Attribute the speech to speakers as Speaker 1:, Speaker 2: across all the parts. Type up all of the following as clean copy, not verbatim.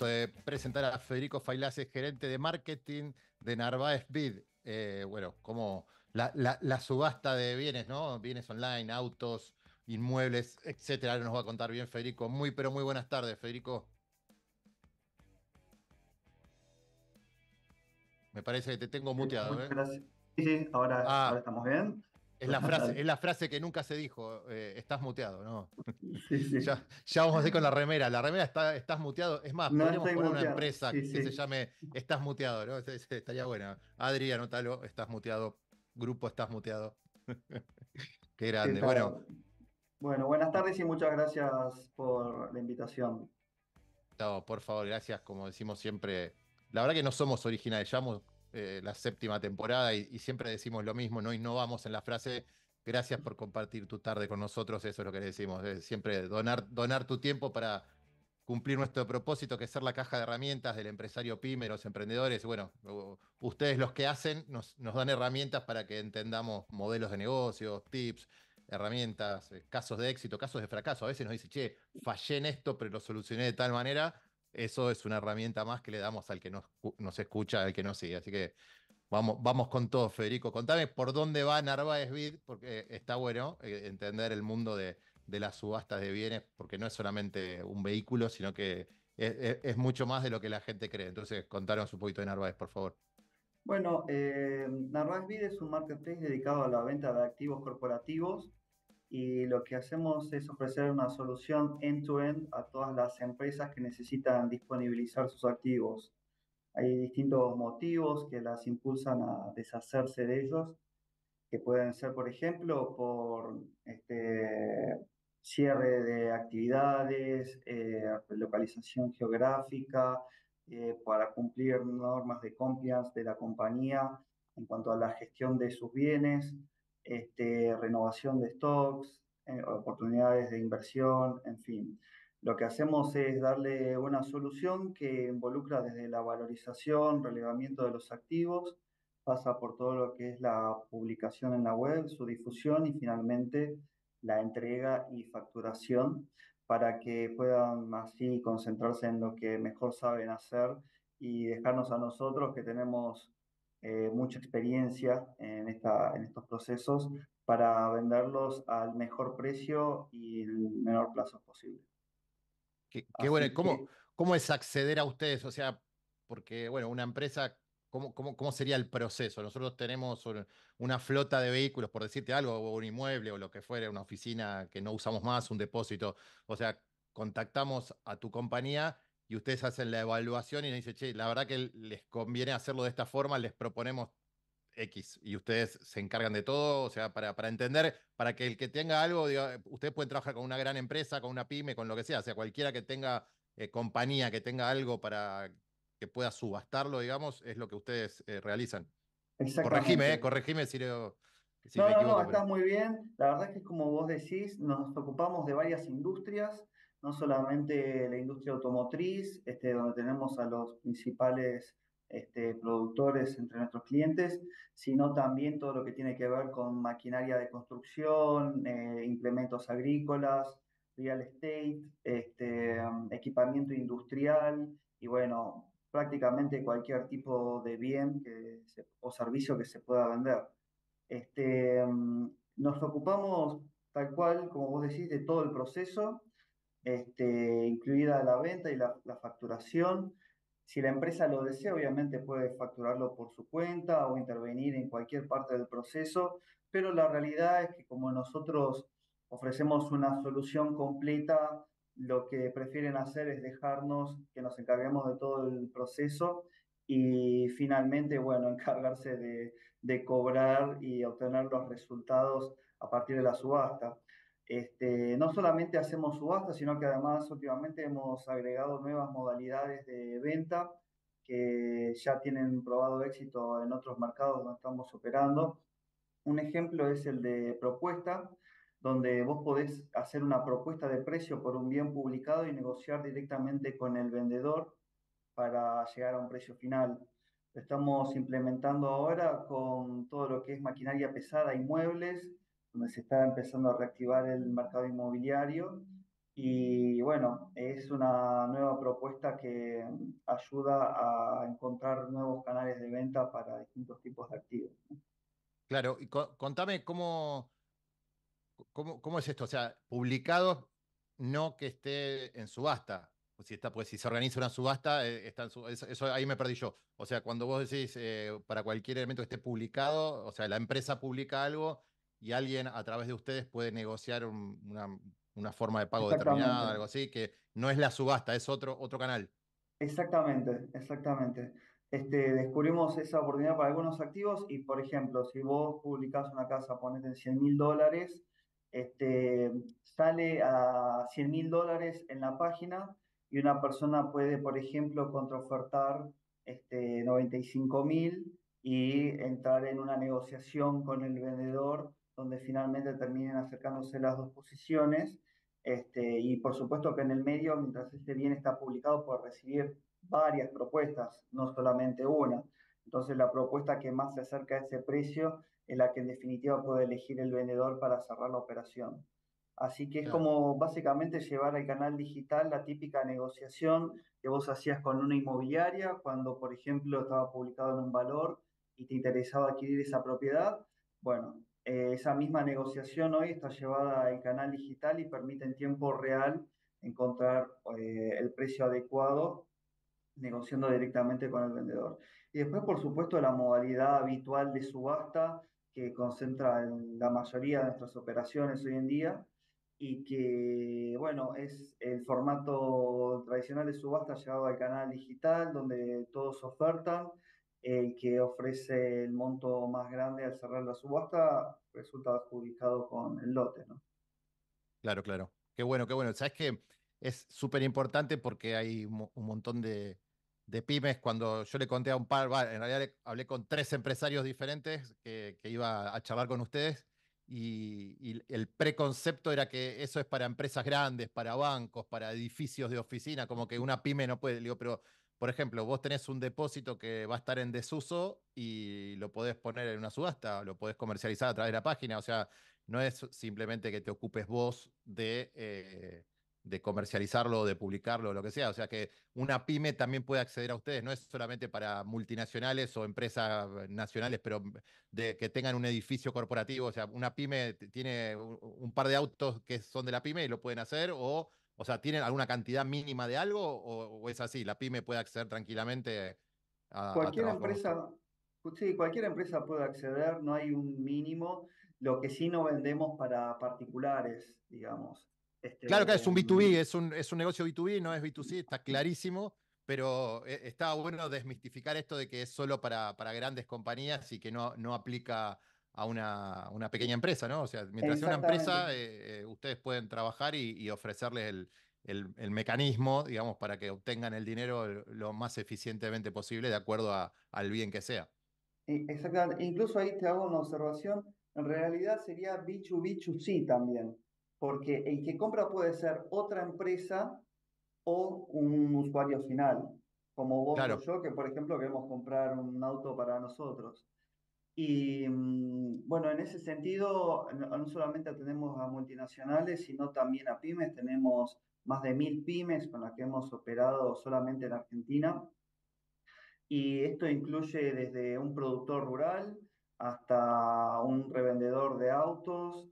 Speaker 1: gusto de presentar a Federico Failase, gerente de marketing de Narváez Bid. Bueno, como la subasta de bienes, ¿no? Bienes online, autos, inmuebles, etcétera. Ahora nos va a contar bien Federico. Muy, pero muy buenas tardes, Federico. Me parece que te tengo muteado,
Speaker 2: Muchas
Speaker 1: ¿eh?
Speaker 2: gracias. Sí, sí, ahora
Speaker 1: Ah,
Speaker 2: estamos bien.
Speaker 1: es
Speaker 2: Dale.
Speaker 1: la frase que nunca se dijo. Estás muteado, ¿no?
Speaker 2: Sí, sí.
Speaker 1: Ya vamos a ir con la remera. La remera estás muteado. Es más,
Speaker 2: No
Speaker 1: podríamos
Speaker 2: estoy
Speaker 1: poner una
Speaker 2: muteado.
Speaker 1: empresa
Speaker 2: Sí,
Speaker 1: que se
Speaker 2: sí.
Speaker 1: llame Estás muteado, ¿no? Estaría buena. Adri, anótalo, estás muteado. Grupo, estás muteado. Qué
Speaker 2: ¿Qué
Speaker 1: grande. Bueno,
Speaker 2: tal? Bueno, buenas tardes y muchas gracias por la invitación.
Speaker 1: no, por favor, gracias. Como decimos siempre, la verdad que no somos originales. Llevamos la séptima temporada y siempre decimos lo mismo, no innovamos en la frase. Gracias por compartir tu tarde con nosotros. Eso es lo que le decimos. Siempre donar tu tiempo para cumplir nuestro propósito, que es ser la caja de herramientas del empresario pyme, los emprendedores. Bueno, ustedes los que hacen nos dan herramientas para que entendamos modelos de negocios, tips, herramientas, casos de éxito, casos de fracaso. A veces nos dice, che, fallé en esto, pero lo solucioné de tal manera. Eso es una herramienta más que le damos al que nos escucha, al que nos sigue. Así que vamos con todo, Federico. Contame por dónde va Narváez Bid, porque está bueno entender el mundo de las subastas de bienes, porque no es solamente un vehículo, sino que es mucho más de lo que la gente cree. Entonces, contanos un poquito de Narváez, por favor.
Speaker 2: Bueno, Narváez es un marketplace dedicado a la venta de activos corporativos y lo que hacemos es ofrecer una solución end-to-end a todas las empresas que necesitan disponibilizar sus activos. Hay distintos motivos que las impulsan a deshacerse de ellos, que pueden ser, por ejemplo, por cierre de actividades, localización geográfica, para cumplir normas de compliance de la compañía en cuanto a la gestión de sus bienes, renovación de stocks, oportunidades de inversión, en fin. Lo que hacemos es darle una solución que involucra desde la valorización, relevamiento de los activos, pasa por todo lo que es la publicación en la web, su difusión y finalmente la entrega y facturación para que puedan así concentrarse en lo que mejor saben hacer y dejarnos a nosotros que tenemos mucha experiencia en estos procesos para venderlos al mejor precio y el menor plazo posible.
Speaker 1: Qué bueno.
Speaker 2: Así
Speaker 1: ¿Cómo,
Speaker 2: que
Speaker 1: cómo es acceder a ustedes? O sea, porque, bueno, una empresa, ¿cómo sería el proceso? Nosotros tenemos una flota de vehículos, por decirte algo, o un inmueble, o lo que fuera, una oficina que no usamos más, un depósito. O sea, contactamos a tu compañía y ustedes hacen la evaluación y nos dicen, che, la verdad que les conviene hacerlo de esta forma, les proponemos X y ustedes se encargan de todo, o sea, para entender, para que el que tenga algo, diga, ustedes pueden trabajar con una gran empresa, con una pyme, con lo que sea, o sea, cualquiera que tenga compañía, que tenga algo para que pueda subastarlo, digamos, es lo que ustedes realizan.
Speaker 2: exactamente.
Speaker 1: Corregime si
Speaker 2: No,
Speaker 1: me
Speaker 2: no, no,
Speaker 1: equivoco, pero
Speaker 2: estás muy bien. La verdad es que como vos decís, nos ocupamos de varias industrias, no solamente la industria automotriz, donde tenemos a los principales productores entre nuestros clientes, sino también todo lo que tiene que ver con maquinaria de construcción, implementos agrícolas, real estate, equipamiento industrial y bueno, prácticamente cualquier tipo de bien o servicio que se pueda vender. Nos ocupamos tal cual, como vos decís, de todo el proceso, incluida la venta y la facturación. Si la empresa lo desea, obviamente puede facturarlo por su cuenta o intervenir en cualquier parte del proceso, pero la realidad es que como nosotros ofrecemos una solución completa, lo que prefieren hacer es dejarnos que nos encarguemos de todo el proceso y finalmente, bueno, encargarse de cobrar y obtener los resultados a partir de la subasta. No solamente hacemos subastas, sino que además últimamente hemos agregado nuevas modalidades de venta que ya tienen probado éxito en otros mercados donde estamos operando. Un ejemplo es el de propuesta, donde vos podés hacer una propuesta de precio por un bien publicado y negociar directamente con el vendedor para llegar a un precio final. Lo estamos implementando ahora con todo lo que es maquinaria pesada y muebles, donde se está empezando a reactivar el mercado inmobiliario. Y bueno, es una nueva propuesta que ayuda a encontrar nuevos canales de venta para distintos tipos de activos.
Speaker 1: Claro, y contame cómo es esto. O sea, publicados, no que esté en subasta. O si está, pues si se organiza una subasta, está eso ahí me perdí yo. O sea, cuando vos decís para cualquier elemento que esté publicado, o sea, la empresa publica algo y alguien a través de ustedes puede negociar una forma de pago
Speaker 2: Exactamente.
Speaker 1: determinada, algo así, que no es la subasta, es otro canal.
Speaker 2: Exactamente, exactamente. Descubrimos esa oportunidad para algunos activos y, por ejemplo, si vos publicás una casa, ponete en $100.000, sale a $100.000 en la página y una persona puede, por ejemplo, contraofertar 95.000 y entrar en una negociación con el vendedor donde finalmente terminen acercándose las dos posiciones. Y por supuesto que en el medio, mientras este bien está publicado, puede recibir varias propuestas, no solamente una. Entonces la propuesta que más se acerca a ese precio es la que en definitiva puede elegir el vendedor para cerrar la operación. Así que es
Speaker 1: Claro,
Speaker 2: como básicamente llevar al canal digital la típica negociación que vos hacías con una inmobiliaria cuando, por ejemplo, estaba publicado en un valor y te interesaba adquirir esa propiedad. Bueno, esa misma negociación hoy está llevada al canal digital y permite en tiempo real encontrar el precio adecuado negociando directamente con el vendedor. Y después, por supuesto, la modalidad habitual de subasta que concentra en la mayoría de nuestras operaciones hoy en día y que, bueno, es el formato tradicional de subasta llevado al canal digital donde todos ofertan. El que ofrece el monto más grande al cerrar la subasta resulta adjudicado con el lote, ¿no?
Speaker 1: claro, claro. Qué bueno, qué bueno. Sabes que es súper importante porque hay un montón de pymes. Cuando yo le conté a un par, en realidad hablé con 3 empresarios diferentes que iba a charlar con ustedes y el preconcepto era que eso es para empresas grandes, para bancos, para edificios de oficina, como que una pyme no puede. Le digo, pero por ejemplo, vos tenés un depósito que va a estar en desuso y lo podés poner en una subasta, lo podés comercializar a través de la página. O sea, no es simplemente que te ocupes vos de comercializarlo, de publicarlo, lo que sea. O sea que una pyme también puede acceder a ustedes. No es solamente para multinacionales o empresas nacionales, pero que tengan un edificio corporativo. O sea, una pyme tiene un par de autos que son de la pyme y lo pueden hacer. O sea, ¿tienen alguna cantidad mínima de algo o es así? La pyme puede acceder tranquilamente a
Speaker 2: Cualquier
Speaker 1: trabajar con usted.
Speaker 2: empresa, sí, cualquier empresa puede acceder, no hay un mínimo. Lo que sí no vendemos para particulares, digamos.
Speaker 1: Claro que es un B2B,
Speaker 2: Mm,
Speaker 1: es un negocio B2B, no es B2C, está clarísimo, pero está bueno desmistificar esto de que es solo para grandes compañías y que no aplica a una pequeña empresa, ¿no? O sea, mientras sea una
Speaker 2: exactamente.
Speaker 1: empresa, ustedes pueden trabajar y ofrecerles el mecanismo, digamos, para que obtengan el dinero lo más eficientemente posible de acuerdo al bien que sea.
Speaker 2: Exactamente. Incluso ahí te hago una observación. En realidad sería B2B2C también, porque el que compra puede ser otra empresa o un usuario final, como vos o
Speaker 1: Claro,
Speaker 2: yo, que por ejemplo queremos comprar un auto para nosotros. Y bueno, en ese sentido, no solamente atendemos a multinacionales, sino también a pymes. Tenemos más de 1.000 pymes con las que hemos operado solamente en Argentina. Y esto incluye desde un productor rural hasta un revendedor de autos,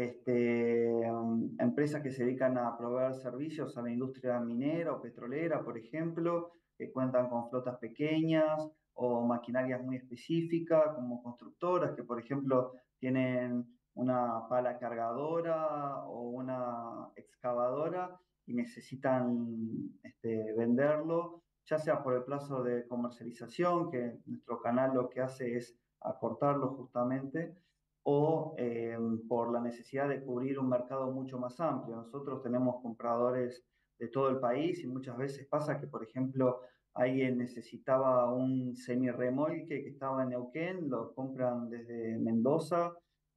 Speaker 2: empresas que se dedican a proveer servicios a la industria minera o petrolera, por ejemplo, que cuentan con flotas pequeñas o maquinarias muy específicas, como constructoras que, por ejemplo, tienen una pala cargadora o una excavadora y necesitan venderlo ya sea por el plazo de comercialización, que nuestro canal lo que hace es acortarlo justamente, o por la necesidad de cubrir un mercado mucho más amplio. Nosotros tenemos compradores de todo el país y muchas veces pasa que, por ejemplo, alguien necesitaba un semirremolque que estaba en Neuquén, lo compran desde Mendoza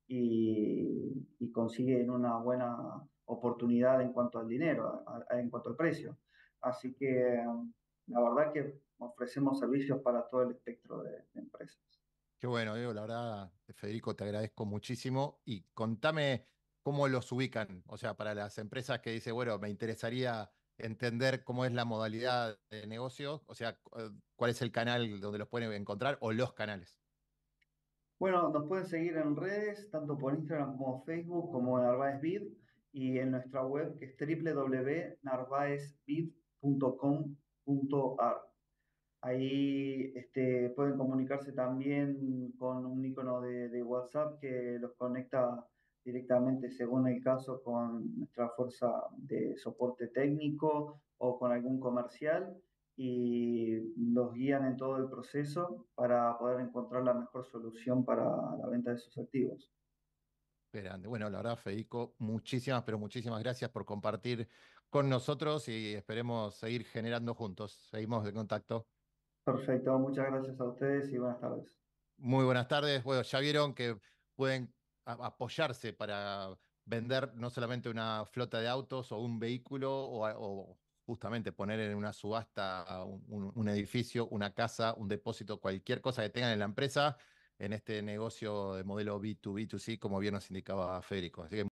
Speaker 2: y consiguen una buena oportunidad en cuanto al dinero, en cuanto al precio. Así que la verdad que ofrecemos servicios para todo el espectro de empresas.
Speaker 1: qué bueno, Diego, la verdad, Federico, te agradezco muchísimo y contame. cómo los ubican? O sea, para las empresas que dicen, bueno, me interesaría entender cómo es la modalidad de negocio, o sea, cuál es el canal donde los pueden encontrar o los canales.
Speaker 2: Bueno, nos pueden seguir en redes, tanto por Instagram como Facebook, como en Narváez Vid, y en nuestra web que es www.narvaezvid.com.ar. Ahí pueden comunicarse también con un icono de WhatsApp que los conecta directamente, según el caso, con nuestra fuerza de soporte técnico o con algún comercial y los guían en todo el proceso para poder encontrar la mejor solución para la venta de sus activos.
Speaker 1: Grande. Bueno, la verdad, Federico, muchísimas, pero muchísimas gracias por compartir con nosotros y esperemos seguir generando juntos. Seguimos de contacto.
Speaker 2: Perfecto, muchas gracias a ustedes y buenas tardes.
Speaker 1: Muy buenas tardes. Bueno, ya vieron que pueden apoyarse para vender no solamente una flota de autos o un vehículo o justamente poner en una subasta un edificio, una casa, un depósito, cualquier cosa que tengan en la empresa en este negocio de modelo B2B2C, como bien nos indicaba Federico. Así que